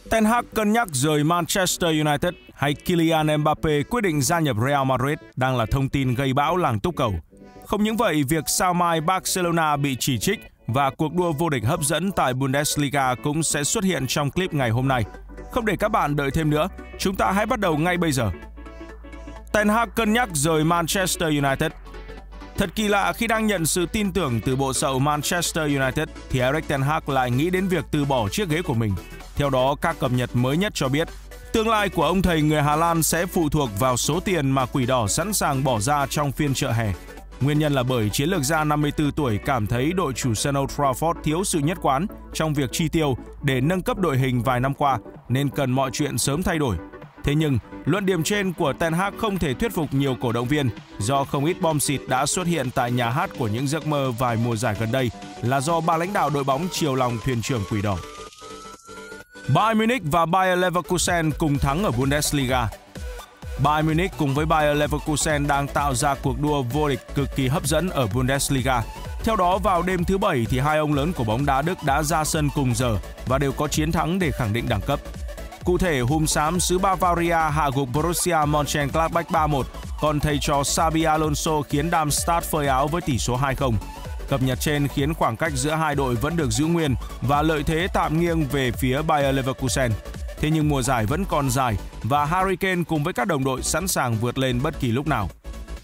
Ten Hag cân nhắc rời Manchester United hay Kylian Mbappe quyết định gia nhập Real Madrid đang là thông tin gây bão làng túc cầu. Không những vậy, việc sao mai Barcelona bị chỉ trích và cuộc đua vô địch hấp dẫn tại Bundesliga cũng sẽ xuất hiện trong clip ngày hôm nay. Không để các bạn đợi thêm nữa, chúng ta hãy bắt đầu ngay bây giờ. Ten Hag cân nhắc rời Manchester United. Thật kỳ lạ, khi đang nhận sự tin tưởng từ bộ sậu Manchester United thì Erik ten Hag lại nghĩ đến việc từ bỏ chiếc ghế của mình. Theo đó, các cập nhật mới nhất cho biết, tương lai của ông thầy người Hà Lan sẽ phụ thuộc vào số tiền mà Quỷ Đỏ sẵn sàng bỏ ra trong phiên chợ hè. Nguyên nhân là bởi chiến lược gia 54 tuổi cảm thấy đội chủ sân Old Trafford thiếu sự nhất quán trong việc chi tiêu để nâng cấp đội hình vài năm qua, nên cần mọi chuyện sớm thay đổi. Thế nhưng, luận điểm trên của Ten Hag không thể thuyết phục nhiều cổ động viên do không ít bom xịt đã xuất hiện tại nhà hát của những giấc mơ vài mùa giải gần đây là do ba lãnh đạo đội bóng chiều lòng thuyền trưởng Quỷ Đỏ. Bayern Munich và Bayer Leverkusen cùng thắng ở Bundesliga. Bayern Munich cùng với Bayer Leverkusen đang tạo ra cuộc đua vô địch cực kỳ hấp dẫn ở Bundesliga. Theo đó, vào đêm thứ Bảy thì hai ông lớn của bóng đá Đức đã ra sân cùng giờ và đều có chiến thắng để khẳng định đẳng cấp. Cụ thể, Hùm xám xứ Bavaria hạ gục Borussia Mönchengladbach 3-1, còn thầy trò Xabi Alonso khiến Darmstadt phơi áo với tỷ số 2-0. Cập nhật trên khiến khoảng cách giữa hai đội vẫn được giữ nguyên và lợi thế tạm nghiêng về phía Bayer Leverkusen. Thế nhưng mùa giải vẫn còn dài và Harry Kane cùng với các đồng đội sẵn sàng vượt lên bất kỳ lúc nào.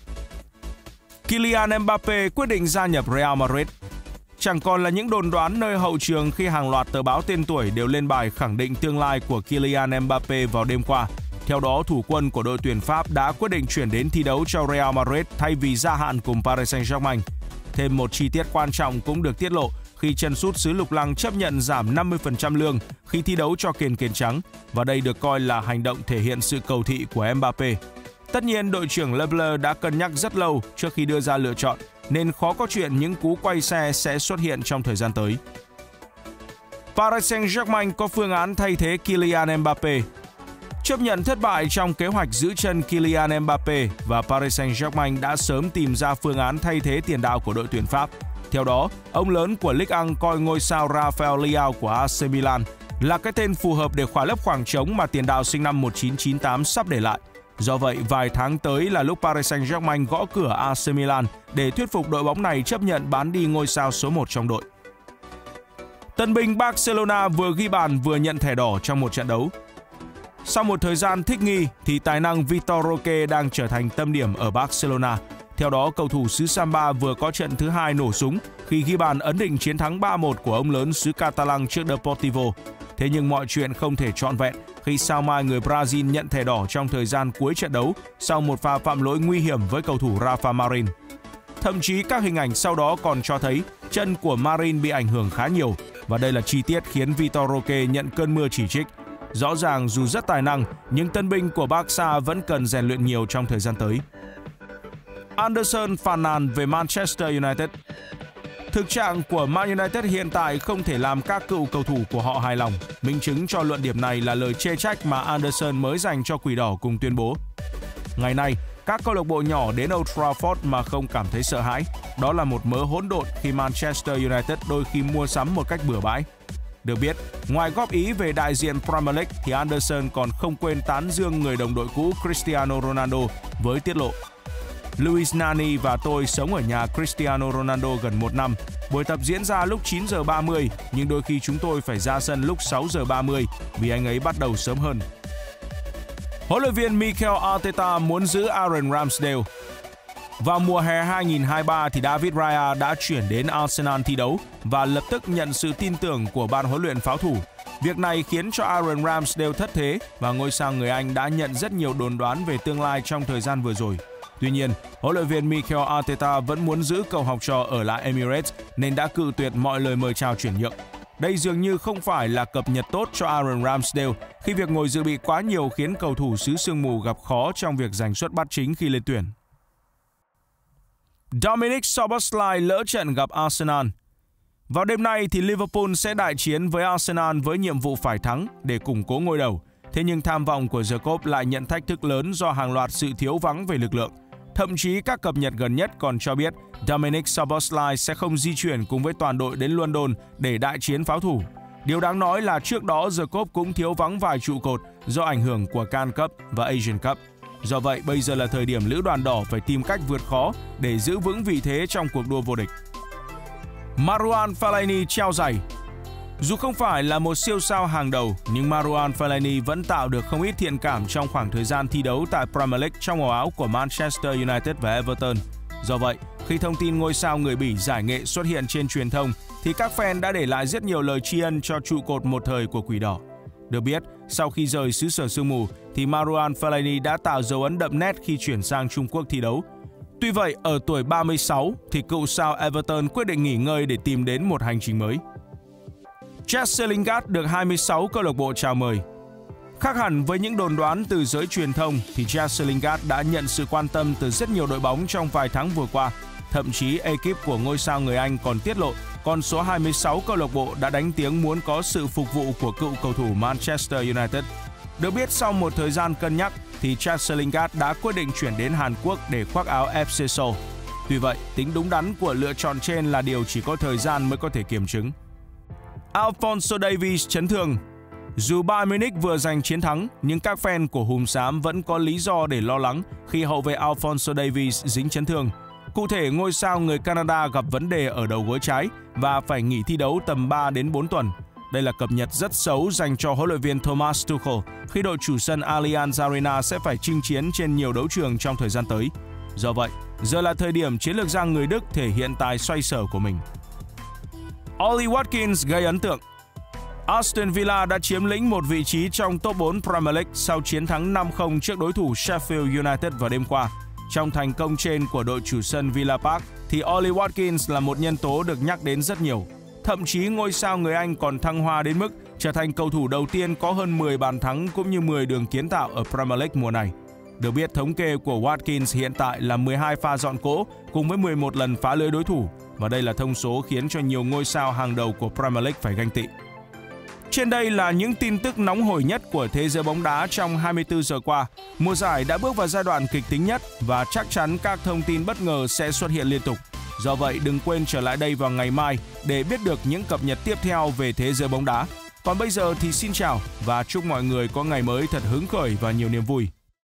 Kylian Mbappe quyết định gia nhập Real Madrid. Chẳng còn là những đồn đoán nơi hậu trường khi hàng loạt tờ báo tên tuổi đều lên bài khẳng định tương lai của Kylian Mbappe vào đêm qua. Theo đó, thủ quân của đội tuyển Pháp đã quyết định chuyển đến thi đấu cho Real Madrid thay vì gia hạn cùng Paris Saint-Germain. Thêm một chi tiết quan trọng cũng được tiết lộ khi chân sút xứ Lục Lăng chấp nhận giảm 50% lương khi thi đấu cho Kền Kền Trắng, và đây được coi là hành động thể hiện sự cầu thị của Mbappe. Tất nhiên, đội trưởng Le Bleu đã cân nhắc rất lâu trước khi đưa ra lựa chọn, nên khó có chuyện những cú quay xe sẽ xuất hiện trong thời gian tới. Paris Saint-Germain có phương án thay thế Kylian Mbappe. Chấp nhận thất bại trong kế hoạch giữ chân Kylian Mbappe và Paris Saint-Germain đã sớm tìm ra phương án thay thế tiền đạo của đội tuyển Pháp. Theo đó, ông lớn của Ligue 1 coi ngôi sao Rafael Leao của AC Milan là cái tên phù hợp để khỏa lấp khoảng trống mà tiền đạo sinh năm 1998 sắp để lại. Do vậy, vài tháng tới là lúc Paris Saint-Germain gõ cửa AC Milan để thuyết phục đội bóng này chấp nhận bán đi ngôi sao số 1 trong đội. Tân binh Barcelona vừa ghi bàn vừa nhận thẻ đỏ trong một trận đấu. Sau một thời gian thích nghi thì tài năng Vitor Roque đang trở thành tâm điểm ở Barcelona. Theo đó, cầu thủ xứ Samba vừa có trận thứ hai nổ súng khi ghi bàn ấn định chiến thắng 3-1 của ông lớn xứ Catalan trước Deportivo. Thế nhưng mọi chuyện không thể trọn vẹn khi sao mai người Brazil nhận thẻ đỏ trong thời gian cuối trận đấu sau một pha phạm lỗi nguy hiểm với cầu thủ Rafa Marin. Thậm chí các hình ảnh sau đó còn cho thấy chân của Marin bị ảnh hưởng khá nhiều, và đây là chi tiết khiến Vitor Roque nhận cơn mưa chỉ trích. Rõ ràng dù rất tài năng, nhưng tân binh của Barca vẫn cần rèn luyện nhiều trong thời gian tới. Anderson phàn nàn về Manchester United. Thực trạng của Man United hiện tại không thể làm các cựu cầu thủ của họ hài lòng. Minh chứng cho luận điểm này là lời chê trách mà Anderson mới dành cho Quỷ Đỏ cùng tuyên bố: ngày nay, các câu lạc bộ nhỏ đến Old Trafford mà không cảm thấy sợ hãi. Đó là một mớ hỗn độn khi Manchester United đôi khi mua sắm một cách bừa bãi. Được biết, ngoài góp ý về đại diện Premier League thì Anderson còn không quên tán dương người đồng đội cũ Cristiano Ronaldo với tiết lộ: Luis Nani và tôi sống ở nhà Cristiano Ronaldo gần 1 năm. Buổi tập diễn ra lúc 9 giờ 30, nhưng đôi khi chúng tôi phải ra sân lúc 6 giờ 30 vì anh ấy bắt đầu sớm hơn. Huấn luyện viên Mikel Arteta muốn giữ Aaron Ramsdale. Vào mùa hè 2023 thì David Raya đã chuyển đến Arsenal thi đấu và lập tức nhận sự tin tưởng của ban huấn luyện pháo thủ. Việc này khiến cho Aaron Ramsdale thất thế và ngôi sao người Anh đã nhận rất nhiều đồn đoán về tương lai trong thời gian vừa rồi. Tuy nhiên, huấn luyện viên Mikel Arteta vẫn muốn giữ cậu học trò ở lại Emirates nên đã cự tuyệt mọi lời mời chào chuyển nhượng. Đây dường như không phải là cập nhật tốt cho Aaron Ramsdale khi việc ngồi dự bị quá nhiều khiến cầu thủ xứ sương mù gặp khó trong việc giành suất bắt chính khi lên tuyển. Dominic Szoboszlai lỡ trận gặp Arsenal. Vào đêm nay thì Liverpool sẽ đại chiến với Arsenal với nhiệm vụ phải thắng để củng cố ngôi đầu. Thế nhưng tham vọng của Jacob lại nhận thách thức lớn do hàng loạt sự thiếu vắng về lực lượng. Thậm chí các cập nhật gần nhất còn cho biết Dominic Szoboszlai sẽ không di chuyển cùng với toàn đội đến London để đại chiến pháo thủ. Điều đáng nói là trước đó The Cop cũng thiếu vắng vài trụ cột do ảnh hưởng của Can Cup và Asian Cup. Do vậy, bây giờ là thời điểm Lữ đoàn đỏ phải tìm cách vượt khó để giữ vững vị thế trong cuộc đua vô địch. Marouane Fellaini treo giày. Dù không phải là một siêu sao hàng đầu, nhưng Marouane Fellaini vẫn tạo được không ít thiện cảm trong khoảng thời gian thi đấu tại Premier League trong màu áo của Manchester United và Everton. Do vậy, khi thông tin ngôi sao người Bỉ giải nghệ xuất hiện trên truyền thông, thì các fan đã để lại rất nhiều lời tri ân cho trụ cột một thời của Quỷ Đỏ. Được biết, sau khi rời xứ sở sương mù, thì Marouane Fellaini đã tạo dấu ấn đậm nét khi chuyển sang Trung Quốc thi đấu. Tuy vậy, ở tuổi 36, thì cựu sao Everton quyết định nghỉ ngơi để tìm đến một hành trình mới. Jesse Lingard được 26 câu lạc bộ chào mời. Khác hẳn với những đồn đoán từ giới truyền thông, thì Jesse Lingard đã nhận sự quan tâm từ rất nhiều đội bóng trong vài tháng vừa qua. Thậm chí, ekip của ngôi sao người Anh còn tiết lộ con số 26 câu lạc bộ đã đánh tiếng muốn có sự phục vụ của cựu cầu thủ Manchester United. Được biết, sau một thời gian cân nhắc, thì Jesse Lingard đã quyết định chuyển đến Hàn Quốc để khoác áo FC Seoul. Tuy vậy, tính đúng đắn của lựa chọn trên là điều chỉ có thời gian mới có thể kiểm chứng. Alphonso Davies chấn thương. Dù Bayern Munich vừa giành chiến thắng, nhưng các fan của Hùm Xám vẫn có lý do để lo lắng khi hậu vệ Alphonso Davies dính chấn thương. Cụ thể, ngôi sao người Canada gặp vấn đề ở đầu gối trái và phải nghỉ thi đấu tầm 3 đến 4 tuần. Đây là cập nhật rất xấu dành cho huấn luyện viên Thomas Tuchel khi đội chủ sân Allianz Arena sẽ phải chinh chiến trên nhiều đấu trường trong thời gian tới. Do vậy, giờ là thời điểm chiến lược gia người Đức thể hiện tài xoay sở của mình. Ollie Watkins gây ấn tượng. Aston Villa đã chiếm lĩnh một vị trí trong top 4 Premier League sau chiến thắng 5-0 trước đối thủ Sheffield United vào đêm qua. Trong thành công trên của đội chủ sân Villa Park, thì Ollie Watkins là một nhân tố được nhắc đến rất nhiều. Thậm chí ngôi sao người Anh còn thăng hoa đến mức trở thành cầu thủ đầu tiên có hơn 10 bàn thắng cũng như 10 đường kiến tạo ở Premier League mùa này. Được biết, thống kê của Watkins hiện tại là 12 pha dọn cỗ cùng với 11 lần phá lưới đối thủ, và đây là thông số khiến cho nhiều ngôi sao hàng đầu của Premier League phải ganh tị. Trên đây là những tin tức nóng hổi nhất của thế giới bóng đá trong 24 giờ qua. Mùa giải đã bước vào giai đoạn kịch tính nhất và chắc chắn các thông tin bất ngờ sẽ xuất hiện liên tục. Do vậy, đừng quên trở lại đây vào ngày mai để biết được những cập nhật tiếp theo về thế giới bóng đá. Còn bây giờ thì xin chào và chúc mọi người có ngày mới thật hứng khởi và nhiều niềm vui.